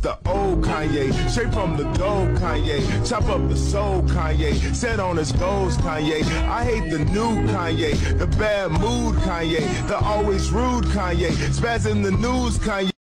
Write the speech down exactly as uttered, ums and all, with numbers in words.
the old Kanye, straight from the gold Kanye. Chop up the soul Kanye, set on his goals Kanye. I hate the new Kanye, the bad mood Kanye, the always rude Kanye, spaz in the news Kanye.